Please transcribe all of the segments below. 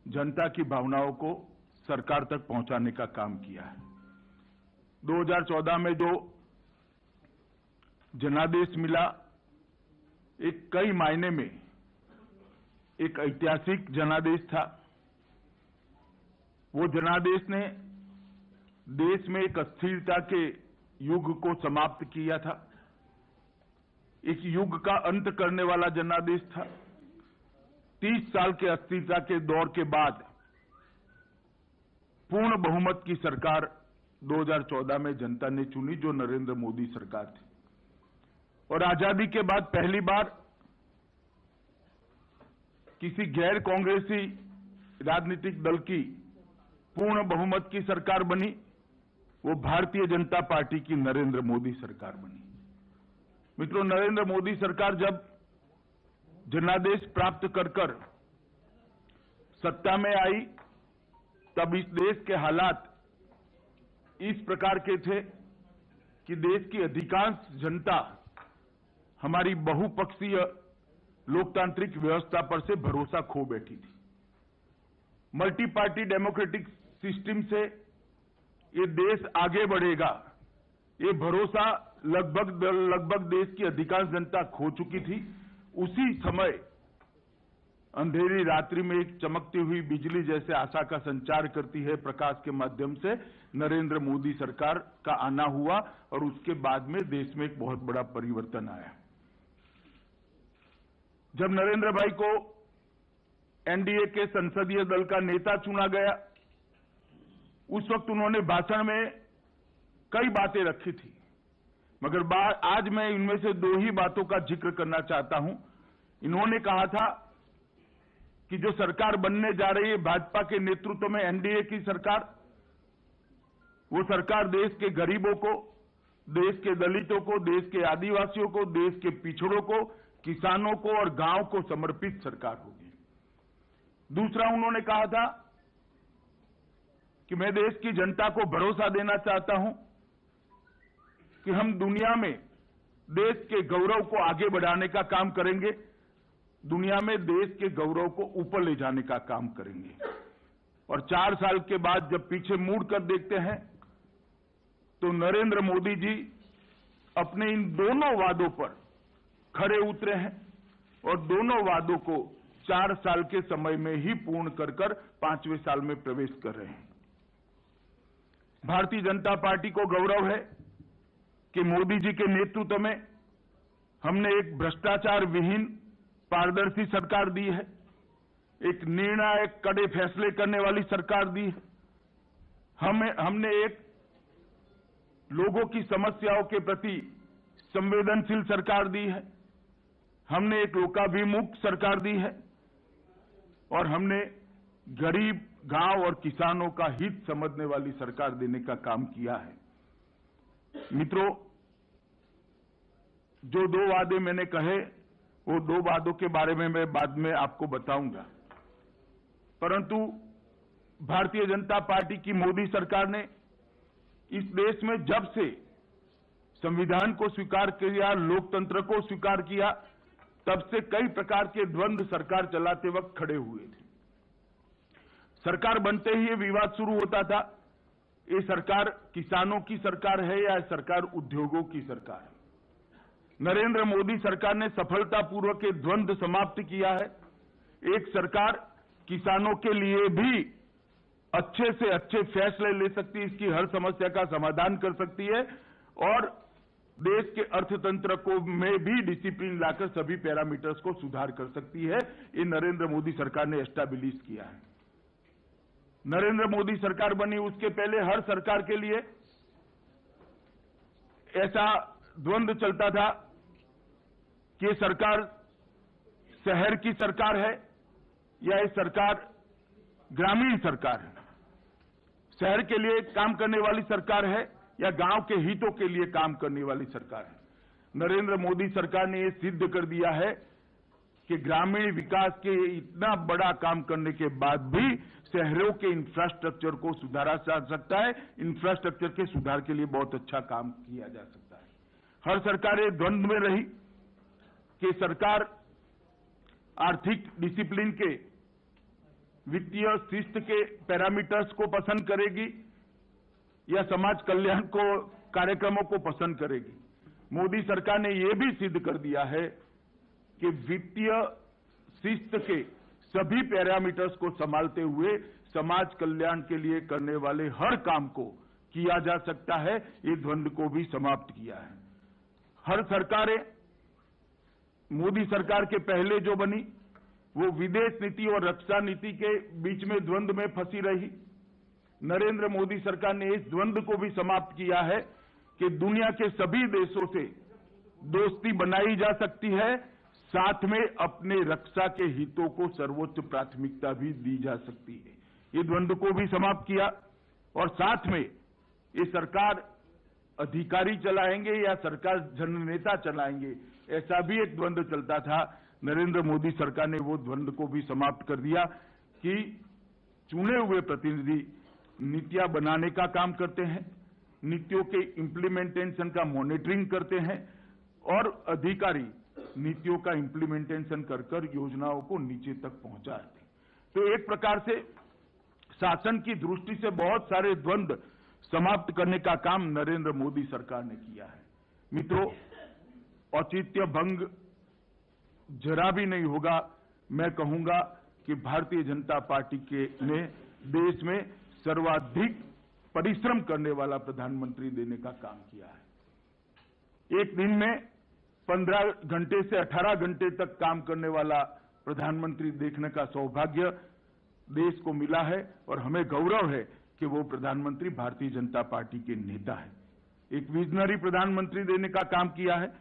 जनता की भावनाओं को सरकार तक पहुंचाने का काम किया है। 2014 में जो जनादेश मिला, एक कई मायने में एक ऐतिहासिक जनादेश था। वो जनादेश ने देश में एक अस्थिरता के युग को समाप्त किया था। इस युग का अंत करने वाला जनादेश था। 30 साल के अस्थिरता के दौर के बाद पूर्ण बहुमत की सरकार 2014 में जनता ने चुनी, जो नरेंद्र मोदी सरकार थी। और आजादी के बाद पहली बार किसी गैर कांग्रेसी राजनीतिक दल की पूर्ण बहुमत की सरकार बनी। वो भारतीय जनता पार्टी की नरेंद्र मोदी सरकार बनी। मित्रों, नरेंद्र मोदी सरकार जब जनादेश प्राप्त कर सत्ता में आई, तब इस देश के हालात इस प्रकार के थे कि देश की अधिकांश जनता हमारी बहुपक्षीय लोकतांत्रिक व्यवस्था पर से भरोसा खो बैठी थी। मल्टी पार्टी डेमोक्रेटिक सिस्टम से ये देश आगे बढ़ेगा, ये भरोसा लगभग देश की अधिकांश जनता खो चुकी थी। उसी समय अंधेरी रात्रि में एक चमकती हुई बिजली जैसे आशा का संचार करती है प्रकाश के माध्यम से नरेंद्र मोदी सरकार का आना हुआ, और उसके बाद में देश में एक बहुत बड़ा परिवर्तन आया। जब नरेंद्र भाई को एनडीए के संसदीय दल का नेता चुना गया, उस वक्त उन्होंने भाषण में कई बातें रखी थी, मगर आज मैं इनमें से 2 ही बातों का जिक्र करना चाहता हूं। इन्होंने कहा था कि जो सरकार बनने जा रही है भाजपा के नेतृत्व में एनडीए की सरकार, वो सरकार देश के गरीबों को, देश के दलितों को, देश के आदिवासियों को, देश के पिछड़ों को, किसानों को और गांव को समर्पित सरकार होगी। दूसरा, उन्होंने कहा था कि मैं देश की जनता को भरोसा देना चाहता हूं कि हम दुनिया में देश के गौरव को आगे बढ़ाने का काम करेंगे, दुनिया में देश के गौरव को ऊपर ले जाने का काम करेंगे। और 4 साल के बाद जब पीछे मुड़कर देखते हैं तो नरेंद्र मोदी जी अपने इन दोनों वादों पर खरे उतरे हैं और दोनों वादों को 4 साल के समय में ही पूर्ण कर 5वें साल में प्रवेश कर रहे हैं। भारतीय जनता पार्टी को गौरव है कि मोदी जी के नेतृत्व में हमने एक भ्रष्टाचार विहीन पारदर्शी सरकार दी है, एक निर्णायक कड़े फैसले करने वाली सरकार दी है। हमने एक लोगों की समस्याओं के प्रति संवेदनशील सरकार दी है, हमने एक लोकाभिमुख सरकार दी है और हमने गरीब, गांव और किसानों का हित समझने वाली सरकार देने का काम किया है। मित्रों, जो 2 वादे मैंने कहे, वो 2 वादों के बारे में मैं बाद में आपको बताऊंगा, परंतु भारतीय जनता पार्टी की मोदी सरकार ने इस देश में जब से संविधान को स्वीकार किया, लोकतंत्र को स्वीकार किया, तब से कई प्रकार के द्वंद्व सरकार चलाते वक्त खड़े हुए थे। सरकार बनते ही ये विवाद शुरू होता था, ये सरकार किसानों की सरकार है या सरकार उद्योगों की सरकार है। नरेंद्र मोदी सरकार ने सफलतापूर्वक ये द्वंद्व समाप्त किया है। एक सरकार किसानों के लिए भी अच्छे से अच्छे फैसले ले सकती है, इसकी हर समस्या का समाधान कर सकती है और देश के अर्थतंत्र को में भी डिसिप्लिन लाकर सभी पैरामीटर्स को सुधार कर सकती है। ये नरेंद्र मोदी सरकार ने एस्टैब्लिश किया है। नरेंद्र मोदी सरकार बनी उसके पहले हर सरकार के लिए ऐसा द्वंद्व चलता था कि ये सरकार शहर की सरकार है या ये सरकार ग्रामीण सरकार है, शहर के लिए काम करने वाली सरकार है या गांव के हितों के लिए काम करने वाली सरकार है। नरेंद्र मोदी सरकार ने यह सिद्ध कर दिया है कि ग्रामीण विकास के इतना बड़ा काम करने के बाद भी शहरों के इंफ्रास्ट्रक्चर को सुधारा जा सकता है। इंफ्रास्ट्रक्चर के सुधार के लिए बहुत अच्छा काम किया जा सकता है। हर सरकार एक द्वंद्व में रही कि सरकार आर्थिक डिसिप्लिन के वित्तीय शिस्त के पैरामीटर्स को पसंद करेगी या समाज कल्याण को कार्यक्रमों को पसंद करेगी? मोदी सरकार ने यह भी सिद्ध कर दिया है कि वित्तीय शिस्त के सभी पैरामीटर्स को संभालते हुए समाज कल्याण के लिए करने वाले हर काम को किया जा सकता है। ये द्वंद्व को भी समाप्त किया है। हर सरकारें मोदी सरकार के पहले जो बनी वो विदेश नीति और रक्षा नीति के बीच में द्वंद्व में फंसी रही। नरेंद्र मोदी सरकार ने इस द्वंद्व को भी समाप्त किया है कि दुनिया के सभी देशों से दोस्ती बनाई जा सकती है, साथ में अपने रक्षा के हितों को सर्वोच्च प्राथमिकता भी दी जा सकती है। ये द्वंद्व को भी समाप्त किया और साथ में ये सरकार अधिकारी चलाएंगे या सरकार जननेता चलाएंगे, ऐसा भी एक द्वंद्व चलता था। नरेंद्र मोदी सरकार ने वो द्वंद्व को भी समाप्त कर दिया कि चुने हुए प्रतिनिधि नीतियां बनाने का काम करते हैं, नीतियों के इम्प्लीमेंटेशन का मॉनिटरिंग करते हैं और अधिकारी नीतियों का इम्प्लीमेंटेशन कर कर योजनाओं को नीचे तक पहुंचाते हैं। तो एक प्रकार से शासन की दृष्टि से बहुत सारे द्वंद्व समाप्त करने का काम नरेंद्र मोदी सरकार ने किया है। मित्रों, औचित्य भंग जरा भी नहीं होगा। मैं कहूंगा कि भारतीय जनता पार्टी ने देश में सर्वाधिक परिश्रम करने वाला प्रधानमंत्री देने का काम किया है। एक दिन में 15 घंटे से 18 घंटे तक काम करने वाला प्रधानमंत्री देखने का सौभाग्य देश को मिला है और हमें गौरव है कि वो प्रधानमंत्री भारतीय जनता पार्टी के नेता है। एक विजनरी प्रधानमंत्री देने का काम किया है,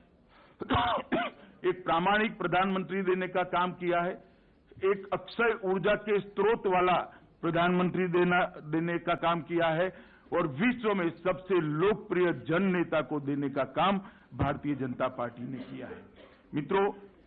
एक प्रामाणिक प्रधानमंत्री देने का काम किया है, एक अक्षय ऊर्जा के स्रोत वाला प्रधानमंत्री देने का काम किया है और विश्व में सबसे लोकप्रिय जन नेता को देने का काम भारतीय जनता पार्टी ने किया है। मित्रों,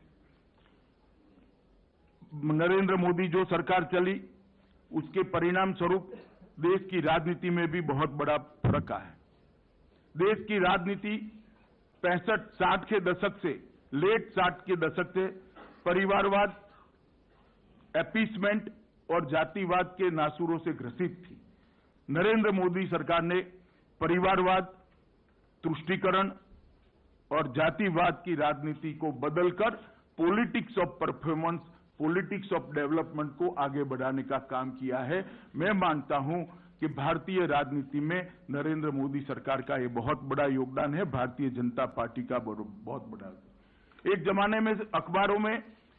नरेंद्र मोदी जो सरकार चली उसके परिणाम स्वरूप देश की राजनीति में भी बहुत बड़ा फर्क आया है। देश की राजनीति 65-60 के दशक से, लेट 60 के दशक से परिवारवाद, अपीसमेंट और जातिवाद के नासूरों से ग्रसित थी। नरेंद्र मोदी सरकार ने परिवारवाद, तुष्टीकरण और जातिवाद की राजनीति को बदलकर politics of performance, politics of development को आगे बढ़ाने का काम किया है। मैं मानता हूं कि भारतीय राजनीति में नरेंद्र मोदी सरकार का ये बहुत बड़ा योगदान है, भारतीय जनता पार्टी का बहुत बड़ा। एक जमाने में अखबारों में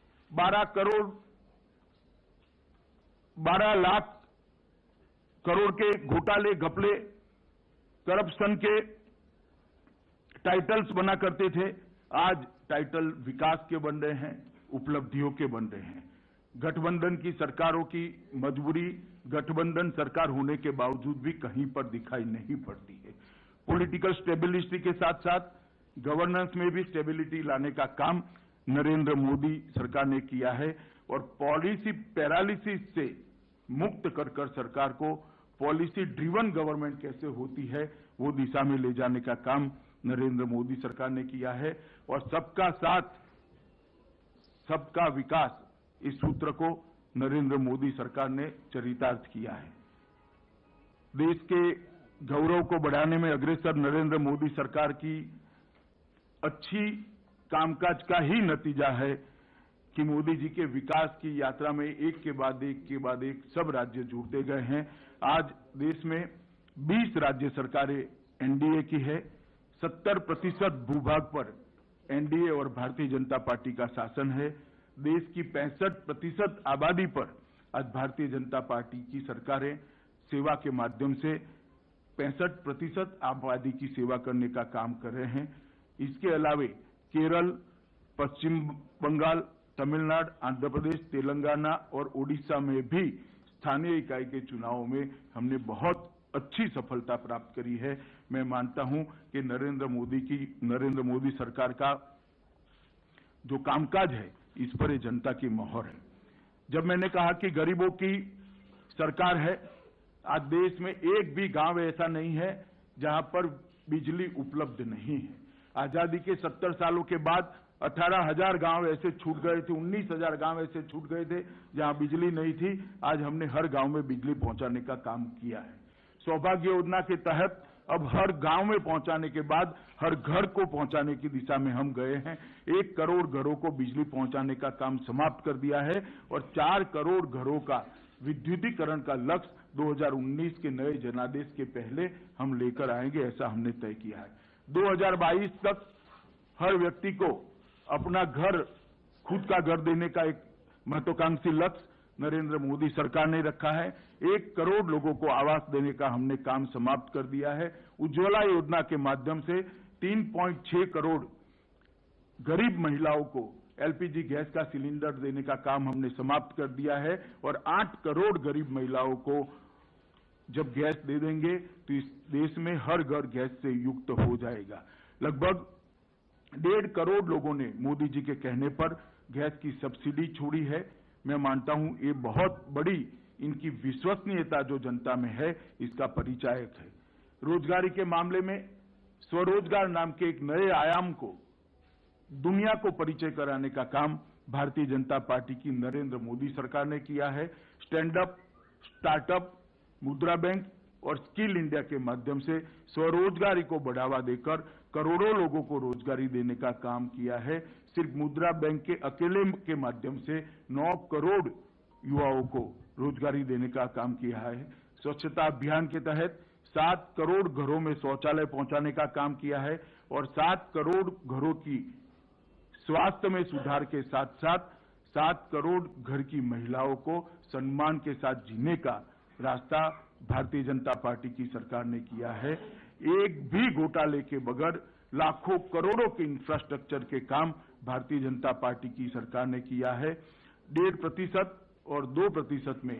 12 लाख करोड़ के घोटाले, घपले, करप्शन के टाइटल्स बना करते थे। आज टाइटल विकास के बन रहे हैं, उपलब्धियों के बन रहे हैं। गठबंधन की सरकारों की मजबूरी गठबंधन सरकार होने के बावजूद भी कहीं पर दिखाई नहीं पड़ती है। पॉलिटिकल स्टेबिलिटी के साथ साथ गवर्नेंस में भी स्टेबिलिटी लाने का काम नरेंद्र मोदी सरकार ने किया है और पॉलिसी पैरालिसिस से मुक्त कर सरकार को पॉलिसी ड्रिवन गवर्नमेंट कैसे होती है वो दिशा में ले जाने का काम नरेंद्र मोदी सरकार ने किया है और सबका साथ सबका विकास, इस सूत्र को नरेंद्र मोदी सरकार ने चरितार्थ किया है। देश के गौरव को बढ़ाने में अग्रसर नरेंद्र मोदी सरकार की अच्छी कामकाज का ही नतीजा है कि मोदी जी के विकास की यात्रा में एक के बाद एक सब राज्य जुड़ते गए हैं। आज देश में 20 राज्य सरकारें एनडीए की है, 70% भूभाग पर एनडीए और भारतीय जनता पार्टी का शासन है। देश की 65% आबादी पर आज भारतीय जनता पार्टी की सरकारें सेवा के माध्यम से 65% आबादी की सेवा करने का काम कर रहे हैं। इसके अलावे केरल, पश्चिम बंगाल, तमिलनाडु, आंध्र प्रदेश, तेलंगाना और ओडिशा में भी स्थानीय इकाई के चुनावों में हमने बहुत अच्छी सफलता प्राप्त करी है। मैं मानता हूं कि नरेंद्र मोदी सरकार का जो कामकाज है इस पर ये जनता की मोहर है। जब मैंने कहा कि गरीबों की सरकार है, आज देश में एक भी गांव ऐसा नहीं है जहां पर बिजली उपलब्ध नहीं है। आजादी के 70 सालों के बाद 18,000 गांव ऐसे छूट गए थे, 19,000 गांव ऐसे छूट गए थे जहां बिजली नहीं थी। आज हमने हर गांव में बिजली पहुंचाने का काम किया है। सौभाग्य योजना के तहत अब हर गांव में पहुंचाने के बाद हर घर को पहुंचाने की दिशा में हम गए हैं। 1 करोड़ घरों को बिजली पहुंचाने का काम समाप्त कर दिया है और 4 करोड़ घरों का विद्युतीकरण का लक्ष्य 2019 के नए जनादेश के पहले हम लेकर आएंगे, ऐसा हमने तय किया है। 2022 तक हर व्यक्ति को अपना घर, खुद का घर देने का एक महत्वाकांक्षी लक्ष्य नरेंद्र मोदी सरकार ने रखा है। 1 करोड़ लोगों को आवास देने का हमने काम समाप्त कर दिया है। उज्ज्वला योजना के माध्यम से 3.6 करोड़ गरीब महिलाओं को एलपीजी गैस का सिलेंडर देने का काम हमने समाप्त कर दिया है और 8 करोड़ गरीब महिलाओं को जब गैस दे देंगे तो इस देश में हर घर गैस से युक्त हो जाएगा। लगभग 1.5 करोड़ लोगों ने मोदी जी के कहने पर गैस की सब्सिडी छोड़ी है। मैं मानता हूं ये बहुत बड़ी इनकी विश्वसनीयता जो जनता में है, इसका परिचायक है। रोजगारी के मामले में स्वरोजगार नाम के एक नए आयाम को दुनिया को परिचय कराने का काम भारतीय जनता पार्टी की नरेंद्र मोदी सरकार ने किया है। Stand up, startup, Mudra bank और स्किल इंडिया के माध्यम से स्वरोजगारी को बढ़ावा देकर करोड़ों लोगों को रोजगारी देने का काम किया है। सिर्फ मुद्रा बैंक के अकेले के माध्यम से 9 करोड़ युवाओं को रोजगारी देने का काम किया है। स्वच्छता अभियान के तहत 7 करोड़ घरों में शौचालय पहुंचाने का काम किया है और 7 करोड़ घरों की स्वास्थ्य में सुधार के साथ साथ 7 करोड़ घर की महिलाओं को सम्मान के साथ जीने का रास्ता भारतीय जनता पार्टी की सरकार ने किया है। एक भी घोटाले के बगैर लाखों करोड़ों के इंफ्रास्ट्रक्चर के काम भारतीय जनता पार्टी की सरकार ने किया है। 1.5% और 2% में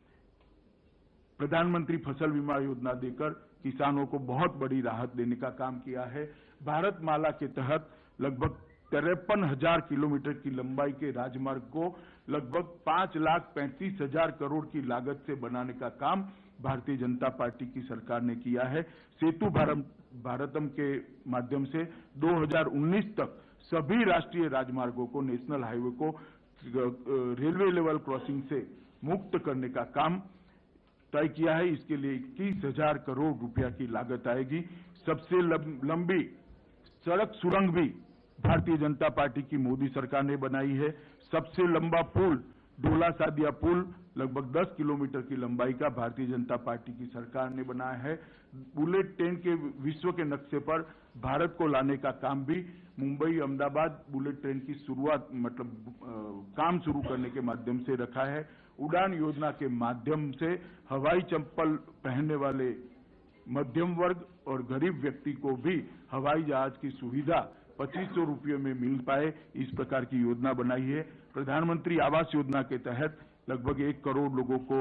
प्रधानमंत्री फसल बीमा योजना देकर किसानों को बहुत बड़ी राहत देने का काम किया है। भारतमाला के तहत लगभग 53,000 किलोमीटर की लंबाई के राजमार्ग को लगभग 5,35,000 करोड़ की लागत से बनाने का काम भारतीय जनता पार्टी की सरकार ने किया है। सेतु भारतम के माध्यम से 2019 तक सभी राष्ट्रीय राजमार्गों को, नेशनल हाईवे को रेलवे लेवल क्रॉसिंग से मुक्त करने का काम तय किया है। इसके लिए 21,000 करोड़ रुपया की लागत आएगी। सबसे लंबी सड़क सुरंग भी भारतीय जनता पार्टी की मोदी सरकार ने बनाई है। सबसे लंबा पुल, डोला सादिया पुल, लगभग 10 किलोमीटर की लंबाई का भारतीय जनता पार्टी की सरकार ने बनाया है। बुलेट ट्रेन के विश्व के नक्शे पर भारत को लाने का काम भी मुंबई अहमदाबाद बुलेट ट्रेन की शुरुआत काम शुरू करने के माध्यम से रखा है। उड़ान योजना के माध्यम से हवाई चप्पल पहनने वाले मध्यम वर्ग और गरीब व्यक्ति को भी हवाई जहाज की सुविधा 2500 रुपये में मिल पाए, इस प्रकार की योजना बनाई है। प्रधानमंत्री आवास योजना के तहत लगभग 1 करोड़ लोगों को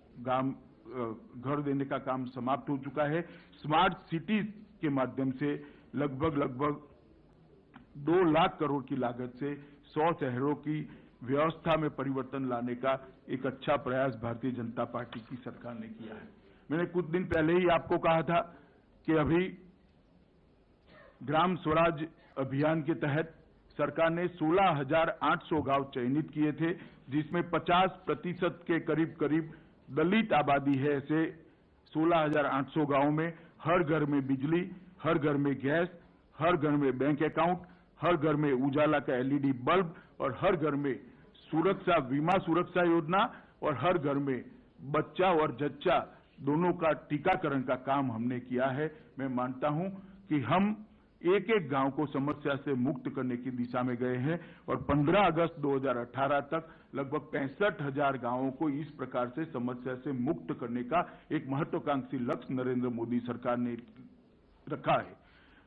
घर देने का काम समाप्त हो चुका है। स्मार्ट सिटीज के माध्यम से लगभग 2 लाख करोड़ की लागत से 100 शहरों की व्यवस्था में परिवर्तन लाने का एक अच्छा प्रयास भारतीय जनता पार्टी की सरकार ने किया है। मैंने कुछ दिन पहले ही आपको कहा था कि अभी ग्राम स्वराज अभियान के तहत सरकार ने 16,800 गांव चयनित किए थे, जिसमें 50% के करीब दलित आबादी है। ऐसे 16,800 गांवों में हर घर में बिजली, हर घर में गैस, हर घर में बैंक अकाउंट, हर घर में उजाला का एलईडी बल्ब और हर घर में सुरक्षा बीमा सुरक्षा योजना और हर घर में बच्चा और जच्चा दोनों का टीकाकरण का काम हमने किया है। मैं मानता हूं कि हम एक गांव को समस्या से मुक्त करने की दिशा में गए हैं और 15 अगस्त 2018 तक लगभग 65,000 गांवों को इस प्रकार से समस्या से मुक्त करने का एक महत्वाकांक्षी लक्ष्य नरेंद्र मोदी सरकार ने रखा है।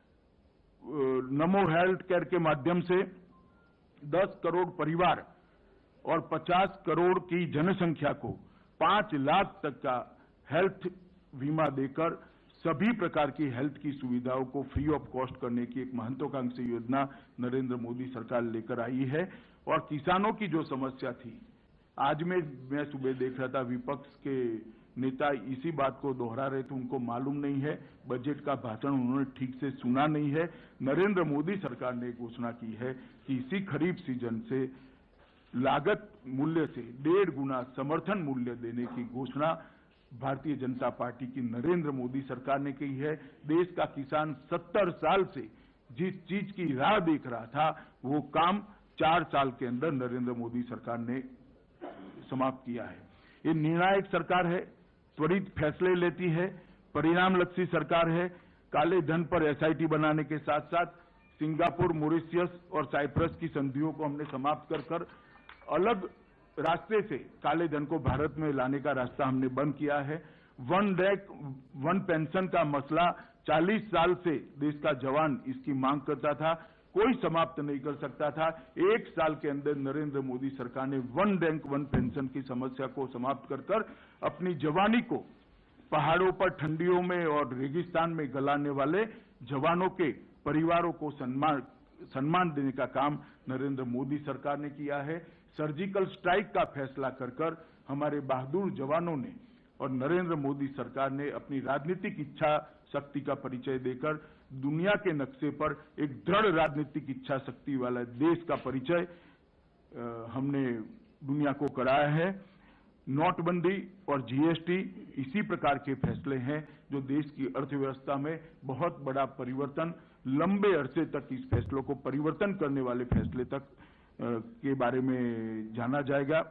नमो हेल्थ केयर के माध्यम से 10 करोड़ परिवार और 50 करोड़ की जनसंख्या को 5 लाख तक का हेल्थ बीमा देकर सभी प्रकार की हेल्थ की सुविधाओं को फ्री ऑफ कॉस्ट करने की एक महत्वाकांक्षी योजना नरेंद्र मोदी सरकार लेकर आई है। और किसानों की जो समस्या थी, आज मैं सुबह देख रहा था विपक्ष के नेता इसी बात को दोहरा रहे थे, उनको मालूम नहीं है, बजट का भाषण उन्होंने ठीक से सुना नहीं है। नरेंद्र मोदी सरकार ने घोषणा की है कि इसी खरीफ सीजन से लागत मूल्य से 1.5 गुना समर्थन मूल्य देने की घोषणा भारतीय जनता पार्टी की नरेंद्र मोदी सरकार ने की है। देश का किसान 70 साल से जिस चीज की राह देख रहा था, वो काम 4 साल के अंदर नरेंद्र मोदी सरकार ने समाप्त किया है। ये निर्णायक सरकार है, त्वरित फैसले लेती है, परिणामलक्षी सरकार है। काले धन पर एसआईटी बनाने के साथ साथ सिंगापुर, मॉरिशस और साइप्रस की संधियों को हमने समाप्त कर अलग रास्ते से काले धन को भारत में लाने का रास्ता हमने बंद किया है। वन रैंक वन पेंशन का मसला 40 साल से देश का जवान इसकी मांग करता था, कोई समाप्त नहीं कर सकता था। 1 साल के अंदर नरेंद्र मोदी सरकार ने वन रैंक वन पेंशन की समस्या को समाप्त कर अपनी जवानी को पहाड़ों पर ठंडियों में और रेगिस्तान में गलाने वाले जवानों के परिवारों को सम्मान देने का काम नरेंद्र मोदी सरकार ने किया है। सर्जिकल स्ट्राइक का फैसला कर हमारे बहादुर जवानों ने और नरेंद्र मोदी सरकार ने अपनी राजनीतिक इच्छा शक्ति का परिचय देकर दुनिया के नक्शे पर एक दृढ़ राजनीतिक इच्छा शक्ति वाला देश का परिचय हमने दुनिया को कराया है। नोटबंदी और जीएसटी इसी प्रकार के फैसले हैं जो देश की अर्थव्यवस्था में बहुत बड़ा परिवर्तन, लंबे अरसे तक इस फैसलों को परिवर्तन करने वाले फैसले तक के बारे में जाना जाएगा।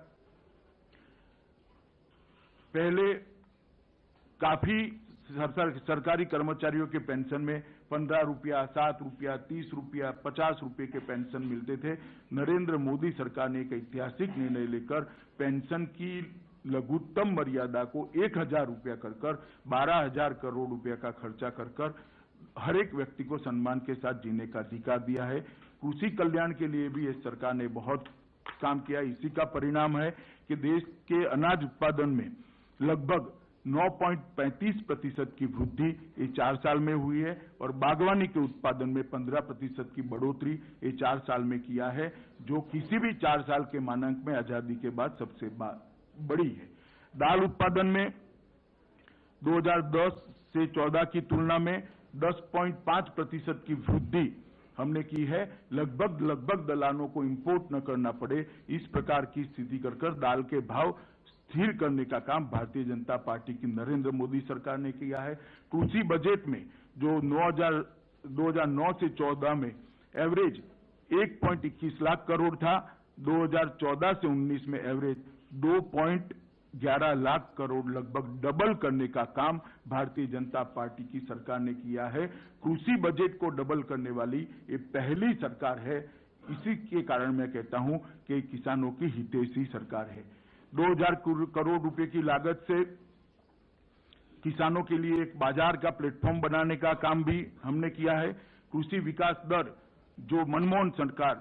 पहले काफी सरकारी कर्मचारियों के पेंशन में 15 रुपया, 7 रुपया, 30 रुपया, 50 रुपये के पेंशन मिलते थे। नरेंद्र मोदी सरकार ने एक ऐतिहासिक निर्णय लेकर पेंशन की लघुत्तम मर्यादा को 1000 रुपया कर 12,000 करोड़ रुपया का खर्चा कर हर एक व्यक्ति को सम्मान के साथ जीने का अधिकार दिया है। कृषि कल्याण के लिए भी इस सरकार ने बहुत काम किया। इसी का परिणाम है कि देश के अनाज उत्पादन में लगभग 9.35% की वृद्धि ये 4 साल में हुई है और बागवानी के उत्पादन में 15% की बढ़ोतरी ये 4 साल में किया है, जो किसी भी 4 साल के मानक में आजादी के बाद सबसे बड़ी है। दाल उत्पादन में 2010 से 14 की तुलना में 10.5% की वृद्धि हमने की है। लगभग दलालों को इंपोर्ट न करना पड़े, इस प्रकार की स्थिति कर दाल के भाव स्थिर करने का काम भारतीय जनता पार्टी की नरेंद्र मोदी सरकार ने किया है। कृषि बजट में जो 2009 से 14 में एवरेज 1.21 लाख करोड़ था, 2014 से 19 में एवरेज 2.11 लाख करोड़, लगभग डबल करने का काम भारतीय जनता पार्टी की सरकार ने किया है। कृषि बजट को डबल करने वाली ये पहली सरकार है। इसी के कारण मैं कहता हूं कि किसानों की हितैषी सरकार है। 2000 करोड़ रुपए की लागत से किसानों के लिए एक बाजार का प्लेटफॉर्म बनाने का काम भी हमने किया है। कृषि विकास दर जो मनमोहन सरकार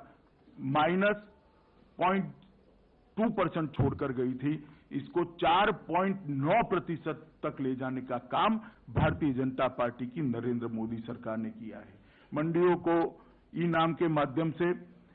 -0.2% छोड़कर गई थी, इसको 4.9% तक ले जाने का काम भारतीय जनता पार्टी की नरेंद्र मोदी सरकार ने किया है। मंडियों को ई नाम के माध्यम से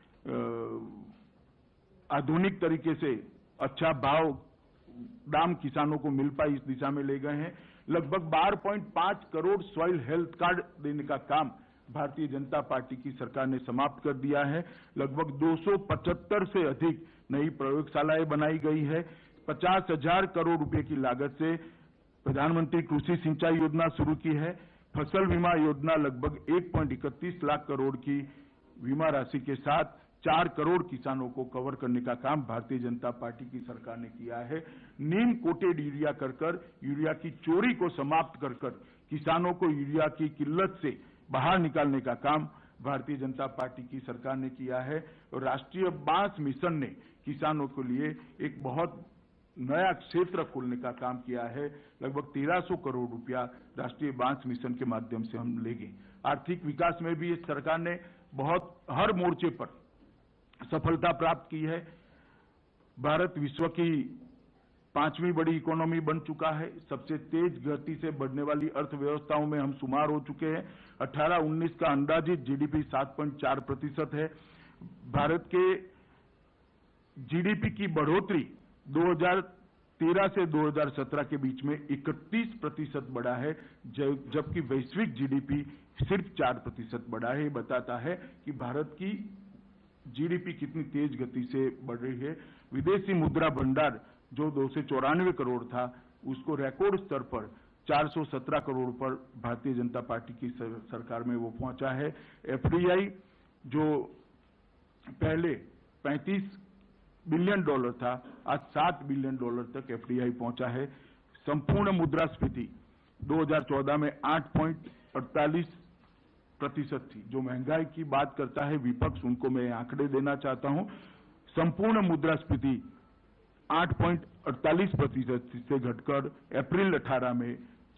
आधुनिक तरीके से अच्छा दाम किसानों को मिल पाए, इस दिशा में ले गए हैं। लगभग 12.5 करोड़ सॉइल हेल्थ कार्ड देने का काम भारतीय जनता पार्टी की सरकार ने समाप्त कर दिया है। लगभग 275 से अधिक नई प्रयोगशालाएं बनाई गई है। 50,000 करोड़ रुपए की लागत से प्रधानमंत्री कृषि सिंचाई योजना शुरू की है। फसल बीमा योजना लगभग 1.31 लाख करोड़ की बीमा राशि के साथ 4 करोड़ किसानों को कवर करने का काम भारतीय जनता पार्टी की सरकार ने किया है। नीम कोटेड यूरिया कर यूरिया की चोरी को समाप्त कर किसानों को यूरिया की किल्लत से बाहर निकालने का काम भारतीय जनता पार्टी की सरकार ने किया है। और राष्ट्रीय बांस मिशन ने किसानों के लिए एक बहुत नया क्षेत्र खोलने का काम किया है। लगभग 1300 करोड़ रुपया राष्ट्रीय बांस मिशन के माध्यम से हम ले गए। आर्थिक विकास में भी इस सरकार ने बहुत हर मोर्चे पर सफलता प्राप्त की है। भारत विश्व की 5वीं बड़ी इकोनॉमी बन चुका है। सबसे तेज गति से बढ़ने वाली अर्थव्यवस्थाओं में हम शुमार हो चुके हैं। 18-19 का अंदाजित जीडीपी 7.4% है। भारत के जीडीपी की बढ़ोतरी 2013 से 2017 के बीच में 31% बढ़ा है, जबकि वैश्विक जीडीपी सिर्फ 4% बढ़ा है। ये बताता है कि भारत की जीडीपी कितनी तेज गति से बढ़ रही है। विदेशी मुद्रा भंडार जो 294 करोड़ था, उसको रिकॉर्ड स्तर पर 417 करोड़ पर भारतीय जनता पार्टी की सरकार में वो पहुंचा है। एफडीआई जो पहले 35 बिलियन डॉलर था, आज 7 बिलियन डॉलर तक एफडीआई पहुंचा है। संपूर्ण मुद्रास्फीति 2014 में 8.48% थी। जो महंगाई की बात करता है विपक्ष, उनको मैं आंकड़े देना चाहता हूं। संपूर्ण मुद्रास्फीति 8.48% से घटकर अप्रैल 18 में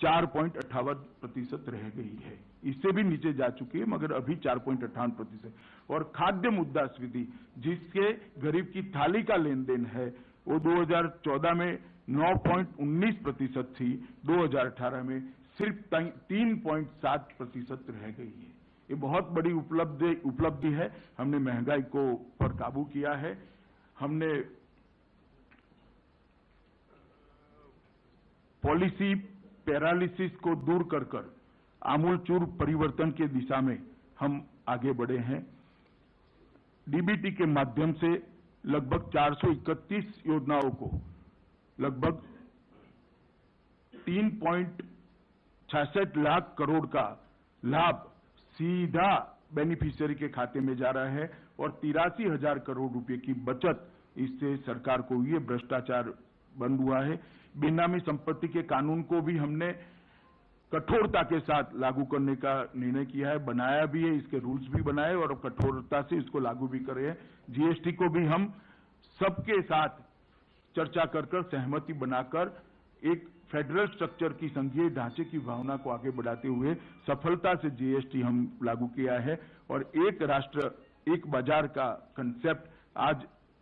4.58% रह गई है। इससे भी नीचे जा चुकी है, मगर अभी 4.58%। और खाद्य मुद्रास्फीति, जिसके गरीब की थाली का लेन देन है, वो 2014 में 9.19% थी, 2018 में सिर्फ 3.7% रह गई है। ये बहुत बड़ी उपलब्धि है। हमने महंगाई को पर काबू किया है। हमने पॉलिसी पैरालिसिस को दूर कर आमूलचूर परिवर्तन की दिशा में हम आगे बढ़े हैं। डीबीटी के माध्यम से लगभग 431 योजनाओं को लगभग 3.66 लाख करोड़ का लाभ सीधा बेनिफिशियरी के खाते में जा रहा है और 83,000 करोड़ रुपए की बचत इससे सरकार को हुई है। भ्रष्टाचार बंद हुआ है। बेनामी संपत्ति के कानून को भी हमने कठोरता के साथ लागू करने का निर्णय किया है, बनाया भी है, इसके रूल्स भी बनाए और कठोरता से इसको लागू भी करे हैं। जीएसटी को भी हम सबके साथ चर्चा कर सहमति बनाकर एक फेडरल स्ट्रक्चर की संघीय ढांचे की भावना को आगे बढ़ाते हुए सफलता से जीएसटी हम लागू किया है और एक राष्ट्र एक बाजार का कंसेप्ट आज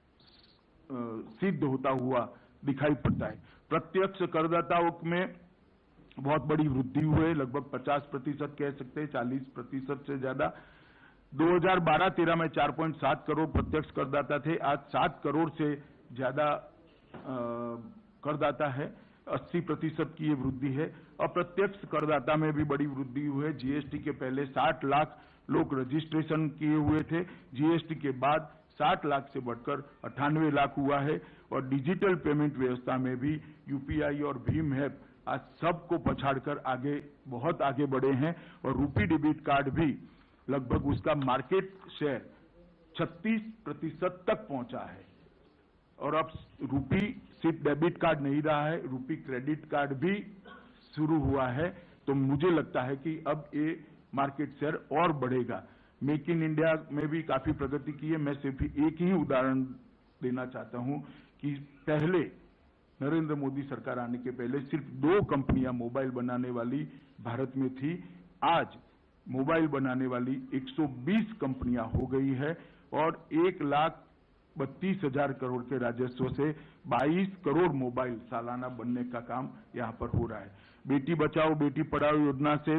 सिद्ध होता हुआ दिखाई पड़ता है। प्रत्यक्ष करदाताओं में बहुत बड़ी वृद्धि हुई है, लगभग 50% कह सकते हैं, 40% से ज्यादा। 2012-13 में 4.7 करोड़ प्रत्यक्ष करदाता थे, आज 7 करोड़ से ज्यादा करदाता है। 80% की ये वृद्धि है। अप्रत्यक्ष करदाता में भी बड़ी वृद्धि हुई है। जीएसटी के पहले 60 लाख लोग रजिस्ट्रेशन किए हुए थे, जीएसटी के बाद 60 लाख से बढ़कर 98 लाख हुआ है। और डिजिटल पेमेंट व्यवस्था में भी यूपीआई और भीम ऐप आज सबको पछाड़कर बहुत आगे बढ़े हैं और रूपी डेबिट कार्ड भी लगभग उसका मार्केट शेयर 36% तक पहुंचा है। और अब रूपी सिर्फ डेबिट कार्ड नहीं रहा है, रूपी क्रेडिट कार्ड भी शुरू हुआ है। तो मुझे लगता है कि अब ये मार्केट शेयर और बढ़ेगा। मेक इन इंडिया में भी काफी प्रगति की है। मैं सिर्फ एक ही उदाहरण देना चाहता हूं कि पहले नरेंद्र मोदी सरकार आने के पहले सिर्फ 2 कंपनियां मोबाइल बनाने वाली भारत में थी। आज मोबाइल बनाने वाली 120 कंपनियां हो गई है और 1,32,000 करोड़ के राजस्व से 22 करोड़ मोबाइल सालाना बनने का काम यहां पर हो रहा है। बेटी बचाओ बेटी पढ़ाओ योजना से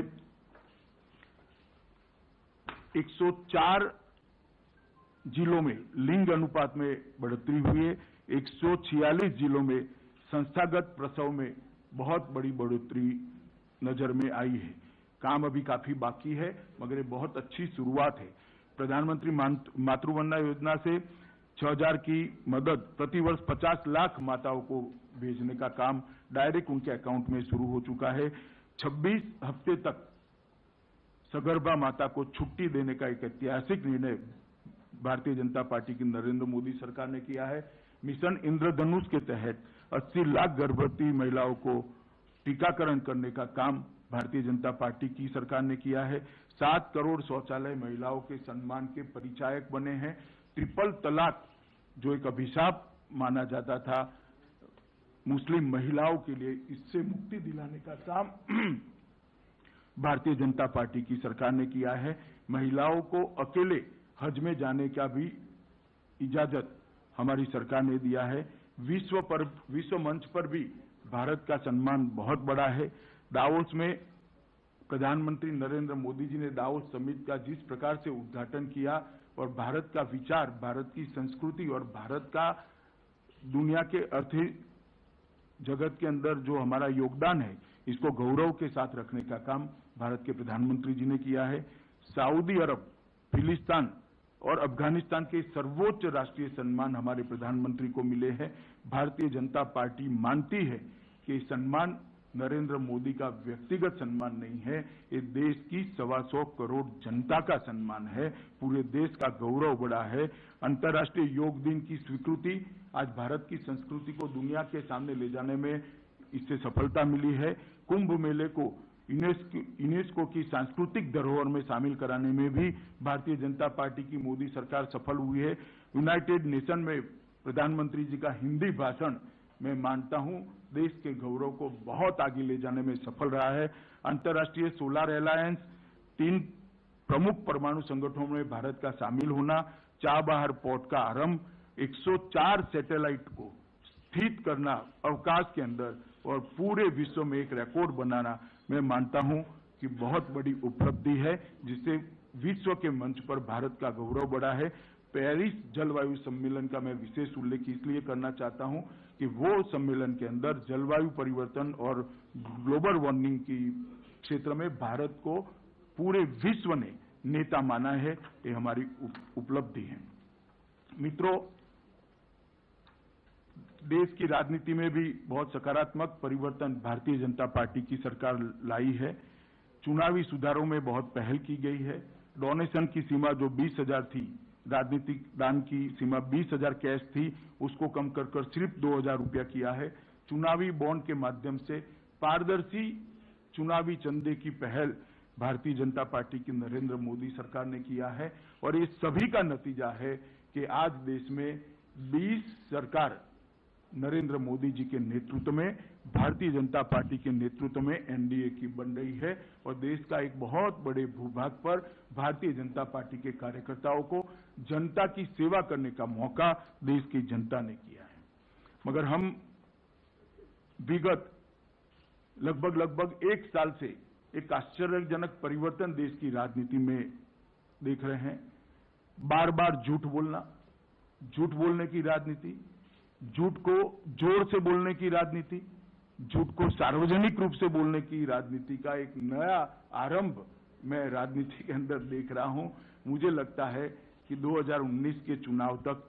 104 जिलों में लिंग अनुपात में बढ़ोतरी हुई है। 146 जिलों में संस्थागत प्रसव में बहुत बड़ी बढ़ोतरी नजर में आई है। काम अभी काफी बाकी है, मगर ये बहुत अच्छी शुरुआत है। प्रधानमंत्री मातृवंदना योजना से 6,000 की मदद प्रतिवर्ष 50 लाख माताओं को भेजने का काम डायरेक्ट उनके अकाउंट में शुरू हो चुका है। 26 हफ्ते तक सगर्भा माता को छुट्टी देने का एक ऐतिहासिक निर्णय भारतीय जनता पार्टी की नरेंद्र मोदी सरकार ने किया है। मिशन इंद्रधनुष के तहत 80 लाख गर्भवती महिलाओं को टीकाकरण करने का काम भारतीय जनता पार्टी की सरकार ने किया है। 7 करोड़ शौचालय महिलाओं के सम्मान के परिचायक बने हैं। ट्रिपल तलाक जो एक अभिशाप माना जाता था मुस्लिम महिलाओं के लिए, इससे मुक्ति दिलाने का काम भारतीय जनता पार्टी की सरकार ने किया है। महिलाओं को अकेले हज में जाने का भी इजाजत हमारी सरकार ने दिया है। विश्व मंच पर भी भारत का सम्मान बहुत बड़ा है। दावोस में प्रधानमंत्री नरेंद्र मोदी जी ने दावोस समिट का जिस प्रकार से उद्घाटन किया और भारत का विचार, भारत की संस्कृति और भारत का दुनिया के जगत के अंदर जो हमारा योगदान है, इसको गौरव के साथ रखने का काम भारत के प्रधानमंत्री जी ने किया है। सऊदी अरब, फिलिस्तीन और अफगानिस्तान के सर्वोच्च राष्ट्रीय सम्मान हमारे प्रधानमंत्री को मिले हैं। भारतीय जनता पार्टी मानती है कि सम्मान नरेंद्र मोदी का व्यक्तिगत सम्मान नहीं है, ये देश की 125 करोड़ जनता का सम्मान है, पूरे देश का गौरव बढ़ा है। अंतर्राष्ट्रीय योग दिन की स्वीकृति आज भारत की संस्कृति को दुनिया के सामने ले जाने में इससे सफलता मिली है। कुंभ मेले को यूनेस्को की सांस्कृतिक धरोहर में शामिल कराने में भी भारतीय जनता पार्टी की मोदी सरकार सफल हुई है। यूनाइटेड नेशन में प्रधानमंत्री जी का हिंदी भाषण मैं मानता हूं देश के गौरव को बहुत आगे ले जाने में सफल रहा है। अंतर्राष्ट्रीय सोलर अलायंस, 3 प्रमुख परमाणु संगठनों में भारत का शामिल होना, चाबहार पोर्ट का आरंभ, 104 सैटेलाइट को स्थित करना अवकाश के अंदर और पूरे विश्व में एक रिकॉर्ड बनाना, मैं मानता हूं कि बहुत बड़ी उपलब्धि है, जिससे विश्व के मंच पर भारत का गौरव बढ़ा है। पेरिस जलवायु सम्मेलन का मैं विशेष उल्लेख इसलिए करना चाहता हूं कि वो सम्मेलन के अंदर जलवायु परिवर्तन और ग्लोबल वार्मिंग की क्षेत्र में भारत को पूरे विश्व ने नेता माना है, ये हमारी उपलब्धि है। मित्रों, देश की राजनीति में भी बहुत सकारात्मक परिवर्तन भारतीय जनता पार्टी की सरकार लाई है। चुनावी सुधारों में बहुत पहल की गई है। डोनेशन की सीमा जो 20,000 थी, राजनीतिक दान की सीमा 20,000 कैश थी, उसको कम कर सिर्फ 2,000 रुपया किया है। चुनावी बॉन्ड के माध्यम से पारदर्शी चुनावी चंदे की पहल भारतीय जनता पार्टी की नरेंद्र मोदी सरकार ने किया है और ये सभी का नतीजा है कि आज देश में 20 सरकार नरेंद्र मोदी जी के नेतृत्व में, भारतीय जनता पार्टी के नेतृत्व में एनडीए की बन रही है और देश का एक बहुत बड़े भूभाग पर भारतीय जनता पार्टी के कार्यकर्ताओं को जनता की सेवा करने का मौका देश की जनता ने किया है। मगर हम विगत लगभग 1 साल से एक आश्चर्यजनक परिवर्तन देश की राजनीति में देख रहे हैं। बार बार झूठ बोलना, झूठ बोलने की राजनीति, झूठ को जोर से बोलने की राजनीति, झूठ को सार्वजनिक रूप से बोलने की राजनीति का एक नया आरंभ मैं राजनीति के अंदर देख रहा हूं। मुझे लगता है कि 2019 के चुनाव तक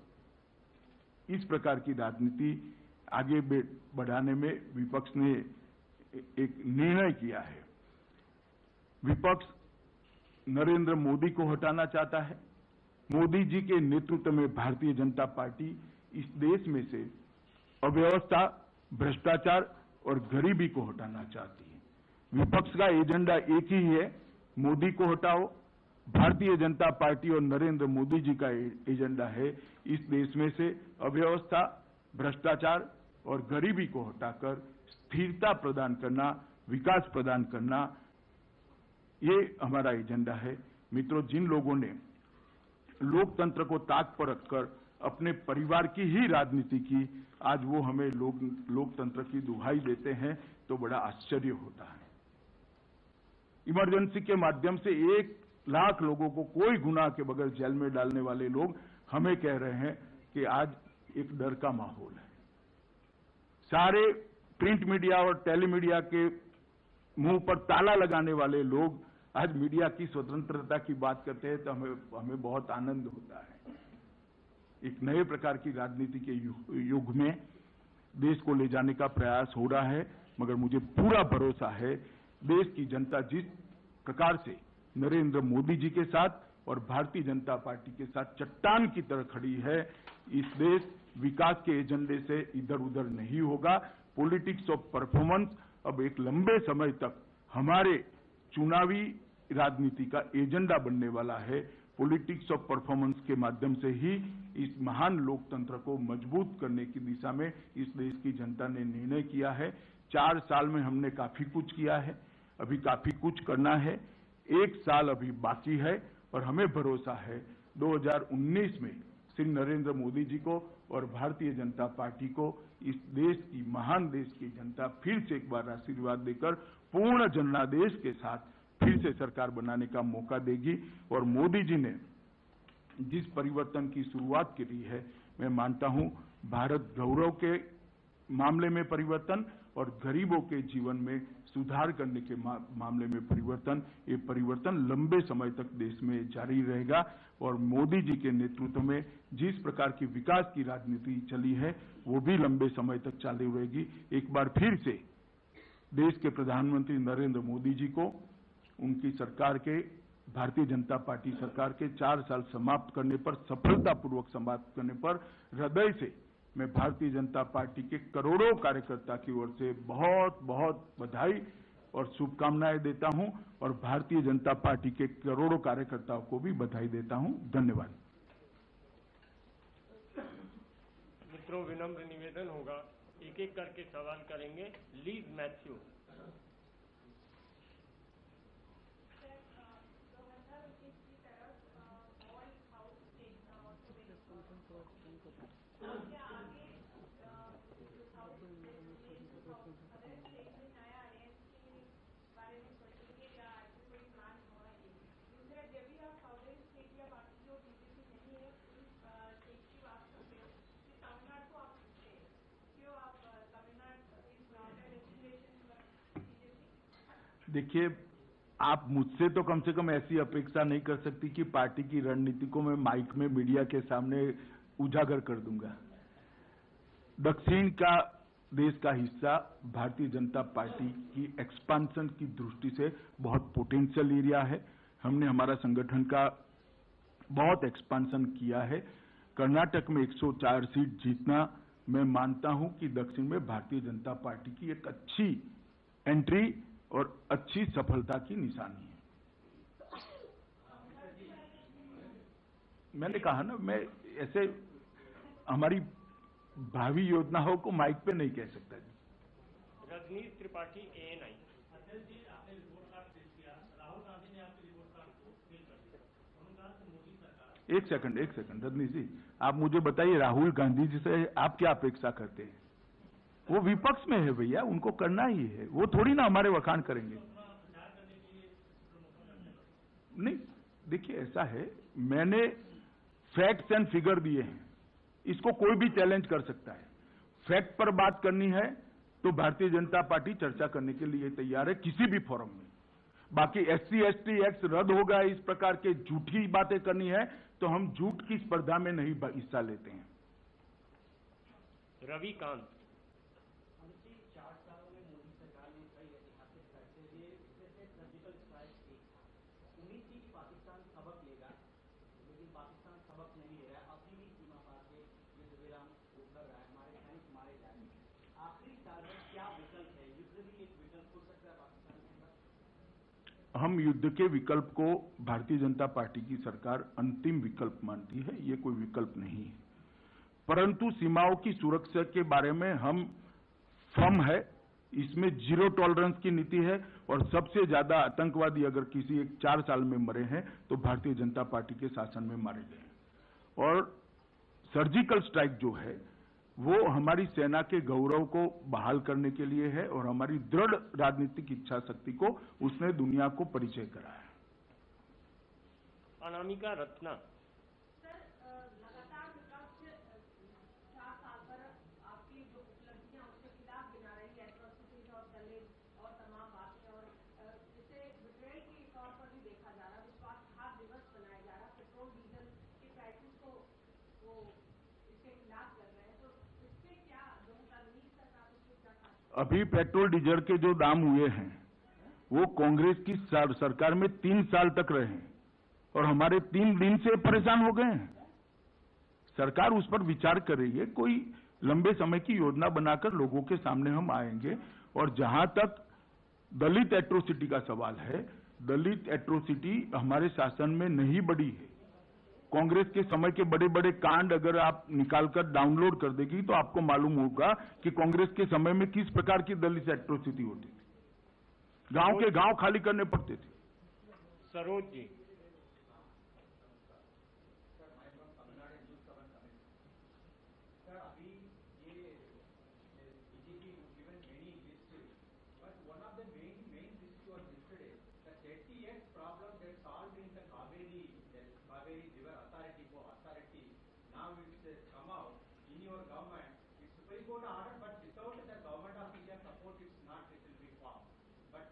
इस प्रकार की राजनीति आगे बढ़ाने में विपक्ष ने एक निर्णय किया है। विपक्ष नरेंद्र मोदी को हटाना चाहता है। मोदी जी के नेतृत्व में भारतीय जनता पार्टी इस देश में से अव्यवस्था, भ्रष्टाचार और गरीबी को हटाना चाहती है। विपक्ष का एजेंडा एक ही है, मोदी को हटाओ। भारतीय जनता पार्टी और नरेंद्र मोदी जी का एजेंडा है इस देश में से अव्यवस्था, भ्रष्टाचार और गरीबी को हटाकर स्थिरता प्रदान करना, विकास प्रदान करना, ये हमारा एजेंडा है। मित्रों, जिन लोगों ने लोकतंत्र को ताक पर रखकर अपने परिवार की ही राजनीति की, आज वो हमें लोकतंत्र की दुहाई देते हैं तो बड़ा आश्चर्य होता है। इमरजेंसी के माध्यम से 1 लाख लोगों को कोई गुनाह के बगैर जेल में डालने वाले लोग हमें कह रहे हैं कि आज एक डर का माहौल है। सारे प्रिंट मीडिया और टेलीमीडिया के मुंह पर ताला लगाने वाले लोग आज मीडिया की स्वतंत्रता की बात करते हैं तो हमें बहुत आनंद होता है। एक नए प्रकार की राजनीति के युग में देश को ले जाने का प्रयास हो रहा है, मगर मुझे पूरा भरोसा है देश की जनता जिस प्रकार से नरेंद्र मोदी जी के साथ और भारतीय जनता पार्टी के साथ चट्टान की तरह खड़ी है, इस देश विकास के एजेंडे से इधर उधर नहीं होगा। पॉलिटिक्स ऑफ परफॉर्मेंस अब एक लंबे समय तक हमारे चुनावी राजनीति का एजेंडा बनने वाला है। पॉलिटिक्स ऑफ परफॉर्मेंस के माध्यम से ही इस महान लोकतंत्र को मजबूत करने की दिशा में इस देश की जनता ने निर्णय किया है। 4 साल में हमने काफी कुछ किया है, अभी काफी कुछ करना है। 1 साल अभी बाकी है और हमें भरोसा है 2019 में श्री नरेंद्र मोदी जी को और भारतीय जनता पार्टी को इस देश की, महान देश की जनता फिर से एक बार आशीर्वाद देकर पूर्ण जनादेश के साथ फिर से सरकार बनाने का मौका देगी। और मोदी जी ने जिस परिवर्तन की शुरुआत करी है, मैं मानता हूं भारत गौरव के मामले में परिवर्तन और गरीबों के जीवन में सुधार करने के मामले में परिवर्तन, ये परिवर्तन लंबे समय तक देश में जारी रहेगा और मोदी जी के नेतृत्व में जिस प्रकार की विकास की राजनीति चली है वो भी लंबे समय तक चालू रहेगी। एक बार फिर से देश के प्रधानमंत्री नरेंद्र मोदी जी को उनकी सरकार के, भारतीय जनता पार्टी सरकार के 4 साल समाप्त करने पर, सफलतापूर्वक समाप्त करने पर हृदय से मैं भारतीय जनता पार्टी के करोड़ों कार्यकर्ता की ओर से बहुत बहुत बधाई और शुभकामनाएं देता हूं और भारतीय जनता पार्टी के करोड़ों कार्यकर्ताओं को भी बधाई देता हूं। धन्यवाद। मित्रों, विनम्र निवेदन होगा, एक एक करके सवाल करेंगे। Liz Mathew. देखिए, आप मुझसे तो कम से कम ऐसी अपेक्षा नहीं कर सकती कि पार्टी की रणनीति को मैं माइक में मीडिया के सामने उजागर कर दूंगा। दक्षिण का देश का हिस्सा भारतीय जनता पार्टी की एक्सपांशन की दृष्टि से बहुत पोटेंशियल एरिया है। हमने हमारा संगठन का बहुत एक्सपांशन किया है। कर्नाटक में 104 सीट जीतना मैं मानता हूं कि दक्षिण में भारतीय जनता पार्टी की एक अच्छी एंट्री और अच्छी सफलता की निशानी है। मैंने कहा ना, मैं ऐसे हमारी भावी योजनाओं को माइक पे नहीं कह सकता जी। रजनीश त्रिपाठी, ANI। एक सेकंड रजनीश जी, आप मुझे बताइए, राहुल गांधी जी से आप क्या अपेक्षा करते हैं? वो विपक्ष में है भैया, उनको करना ही है, वो थोड़ी ना हमारे वखान करेंगे। नहीं, देखिए ऐसा है, मैंने फैक्ट्स एंड फिगर दिए हैं, इसको कोई भी चैलेंज कर सकता है। फैक्ट पर बात करनी है तो भारतीय जनता पार्टी चर्चा करने के लिए तैयार है किसी भी फोरम में। बाकी SC ST एक्ट रद्द होगा, इस प्रकार के झूठी बातें करनी है तो हम झूठ की स्पर्धा में नहीं हिस्सा लेते हैं। रविकांत। हम युद्ध के विकल्प को भारतीय जनता पार्टी की सरकार अंतिम विकल्प मानती है, ये कोई विकल्प नहीं है। परंतु सीमाओं की सुरक्षा के बारे में हम फर्म है, इसमें जीरो टॉलरेंस की नीति है और सबसे ज्यादा आतंकवादी अगर किसी एक 4 साल में मरे हैं तो भारतीय जनता पार्टी के शासन में मारे गए हैं। और सर्जिकल स्ट्राइक जो है वो हमारी सेना के गौरव को बहाल करने के लिए है और हमारी दृढ़ राजनीतिक इच्छा शक्ति को उसने दुनिया को परिचय कराया। अनामिका रत्ना। लगातार विपक्ष 4 साल पर आपकी जो उपलब्धियां उसके खिलाफ गिना रही है, एट्रोसिटीज और दलित और तमाम बातें, और इसे बिट्रेयल के तौर पर भी देखा जा रहा है। विश्वासघात दिवस बनाया जा रहा है, पेट्रोल डीजल की प्राइसेस को वो इसके खिलाफ लग रहे हैं, तो इससे क्या 2019 तक आप इसको क्या खाते? अभी पेट्रोल डीजल के जो दाम हुए हैं वो कांग्रेस की सरकार में 3 साल तक रहे हैं और हमारे 3 दिन से परेशान हो गए हैं। सरकार उस पर विचार कर रही है, कोई लंबे समय की योजना बनाकर लोगों के सामने हम आएंगे। और जहां तक दलित एट्रोसिटी का सवाल है, दलित एट्रोसिटी हमारे शासन में नहीं बढ़ी है। कांग्रेस के समय के बड़े बड़े कांड अगर आप निकालकर डाउनलोड कर देगी तो आपको मालूम होगा कि कांग्रेस के समय में किस प्रकार की दलित एट्रोसिटी होती थी। गांव के गांव खाली करने पड़ते थे। Saroj ji.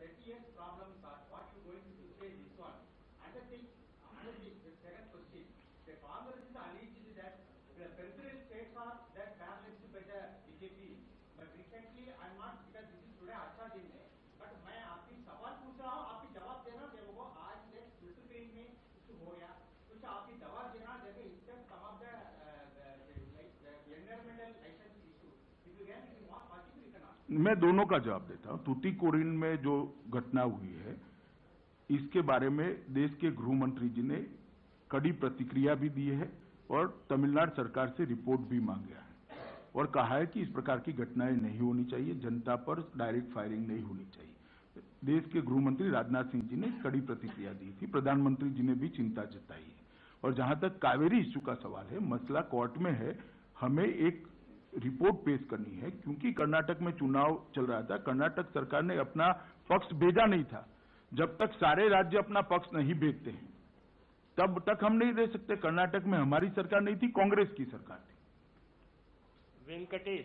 30 years problems are what you going to say this one. Another thing, the second question, the Congress is alleged that the peripheral states are that balanced by the BJP. But recently, I'm not, because this is today अच्छा दिन है, but मैं आपकी सवाल पूछ रहा हूँ, आपकी जवाब देना देखो आज देख फिल्टर ट्रेन में कुछ हो गया, कुछ आपकी जवाब देना देखो इससे some of the environmental license issue. If you can, if you want, particularly you can. मैं दोनों का जवाब देता हूं। तूतीकोरिन में जो घटना हुई है, इसके बारे में देश के गृह मंत्री जी ने कड़ी प्रतिक्रिया भी दी है और तमिलनाडु सरकार से रिपोर्ट भी मांगा है और कहा है कि इस प्रकार की घटनाएं नहीं होनी चाहिए, जनता पर डायरेक्ट फायरिंग नहीं होनी चाहिए। देश के गृह मंत्री राजनाथ सिंह जी ने कड़ी प्रतिक्रिया दी थी, प्रधानमंत्री जी ने भी चिंता जताई है। और जहां तक कावेरी इश्यू का सवाल है, मसला कोर्ट में है, हमें एक रिपोर्ट पेश करनी है, क्योंकि कर्नाटक में चुनाव चल रहा था, कर्नाटक सरकार ने अपना पक्ष भेजा नहीं था। जब तक सारे राज्य अपना पक्ष नहीं भेजते हैं तब तक हम नहीं दे सकते। कर्नाटक में हमारी सरकार नहीं थी, कांग्रेस की सरकार थी। वेंकटेश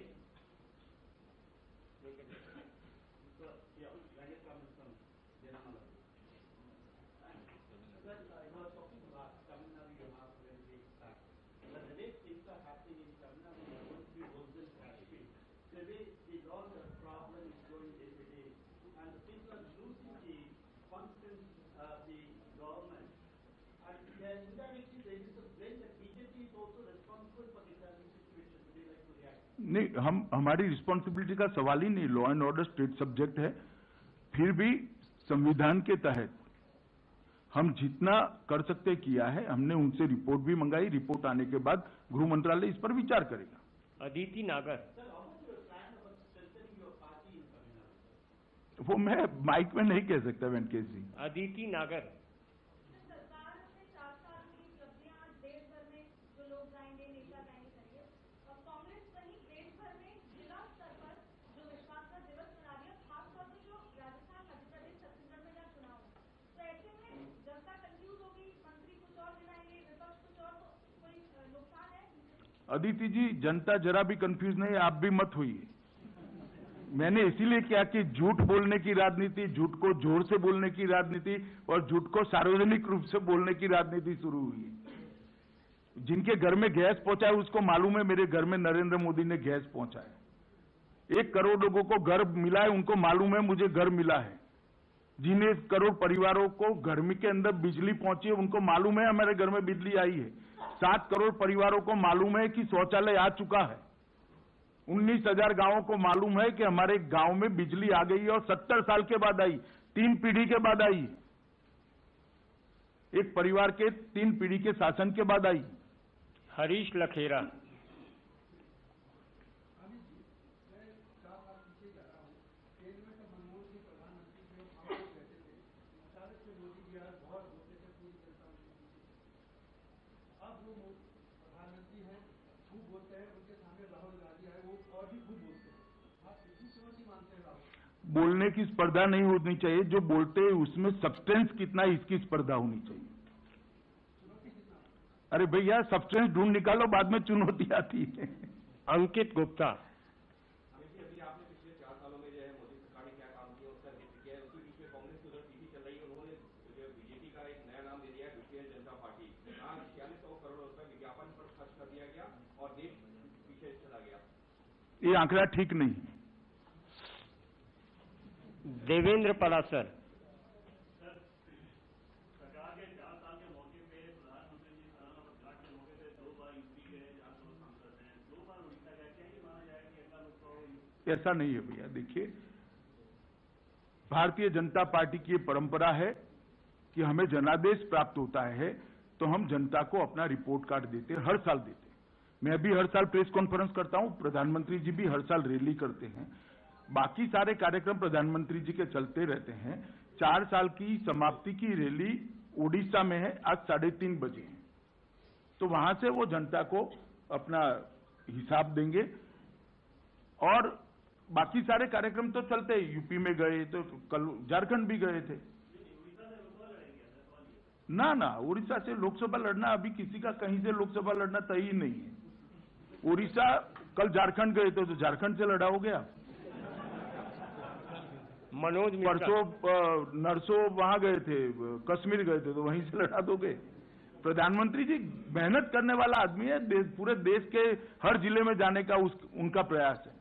नहीं, हमारी रिस्पॉन्सिबिलिटी का सवाल ही नहीं, law and order state subject है। फिर भी संविधान के तहत हम जितना कर सकते किया है। हमने उनसे रिपोर्ट भी मंगाई, रिपोर्ट आने के बाद गृह मंत्रालय इस पर विचार करेगा। अदिति नागर, वो मैं माइक में नहीं कह सकता वेंकटेश जी। अदिति नागर, सरकार ने 4 साल की उपलब्धियां देश भर में जो लोग जाएंगे नेता जाएंगे करेंगे, और कांग्रेस कहीं देश भर में जिला स्तर पर जो विश्वास का दिवस मना दिया, खासतौर पर जो राजस्थान, मध्य प्रदेश, छत्तीसगढ़ में जब चुनाव है, तो ऐसे में जनता कंफ्यूज होगी, मंत्री कुछ और गिनाएंगे, विपक्ष कुछ और, तो कोई नुकसान है? अदिति जी, जनता जरा भी कंफ्यूज नहीं, आप भी मत होइए। मैंने इसीलिए किया कि झूठ बोलने की राजनीति, झूठ को जोर से बोलने की राजनीति और झूठ को सार्वजनिक रूप से बोलने की राजनीति शुरू हुई है। जिनके घर में गैस पहुंचा है उसको मालूम है मेरे घर में नरेंद्र मोदी ने गैस पहुंचाया। 1 करोड़ लोगों को घर मिला है, उनको मालूम है मुझे घर मिला है। जिन 1 करोड़ परिवारों को गर्मी के अंदर बिजली पहुंची है, उनको मालूम है हमारे घर में बिजली आई है। 7 करोड़ परिवारों को मालूम है कि शौचालय आ चुका है। 19,000 गांवों को मालूम है कि हमारे गांव में बिजली आ गई है और 70 साल के बाद आई, 3 पीढ़ी के बाद आई। एक परिवार के 3 पीढ़ी के शासन के बाद आई। हरीश लखेरा, बोलने की स्पर्धा नहीं होनी चाहिए, जो बोलते हैं उसमें सब्सटेंस कितना है इसकी स्पर्धा होनी चाहिए। अरे भैया, सब्सटेंस ढूंढ निकालो, बाद में चुनौती आती है। अंकित गुप्ता, अभी आपने पिछले 4 सालों में जो है मोदी सरकार ने क्या काम किया उसका जिक्र किया है। उसी बीच में कांग्रेस की उधर टीवी चल रही है, उन्होंने बीजेपी का एक नया नाम दे दिया है भारतीय जनता पार्टी। 4600 करोड़ रुपए विज्ञापन पर खर्च कर दिया गया और देश पीछे चला गया। ये आंकड़ा ठीक नहीं है। देवेंद्र परासर, सरकार के 4 साल के मौके पे प्रधानमंत्री जी सालाना वर्षगांठ के मौके पे 2 बार यूपी गए, 4 सांसद हैं, 2 बार उड़ीसा गए। क्या ये माना जाए कि अगला लोकसभा? ऐसा नहीं है भैया। देखिए, भारतीय जनता पार्टी की ये परंपरा है कि हमें जनादेश प्राप्त होता है तो हम जनता को अपना रिपोर्ट कार्ड देते हैं, हर साल देते हैं। मैं भी हर साल प्रेस कॉन्फ्रेंस करता हूं, प्रधानमंत्री जी भी हर साल रैली करते हैं। बाकी सारे कार्यक्रम प्रधानमंत्री जी के चलते रहते हैं। 4 साल की समाप्ति की रैली ओडिशा में है, आज 3:30 बजे है, तो वहां से वो जनता को अपना हिसाब देंगे। और बाकी सारे कार्यक्रम तो चलते हैं। यूपी में गए तो कल झारखंड भी गए थे। ना, उड़ीसा से लोकसभा लड़ना अभी किसी का कहीं से लोकसभा लड़ना तय ही नहीं है। उड़ीसा, कल झारखंड गए तो झारखंड से लड़ा हो गया। मनोज मिश्रा। परसों नरसों वहां गए थे, कश्मीर गए थे, तो वहीं से लड़ा दोगे? प्रधानमंत्री जी मेहनत करने वाला आदमी है, पूरे देश के हर जिले में जाने का उनका प्रयास है।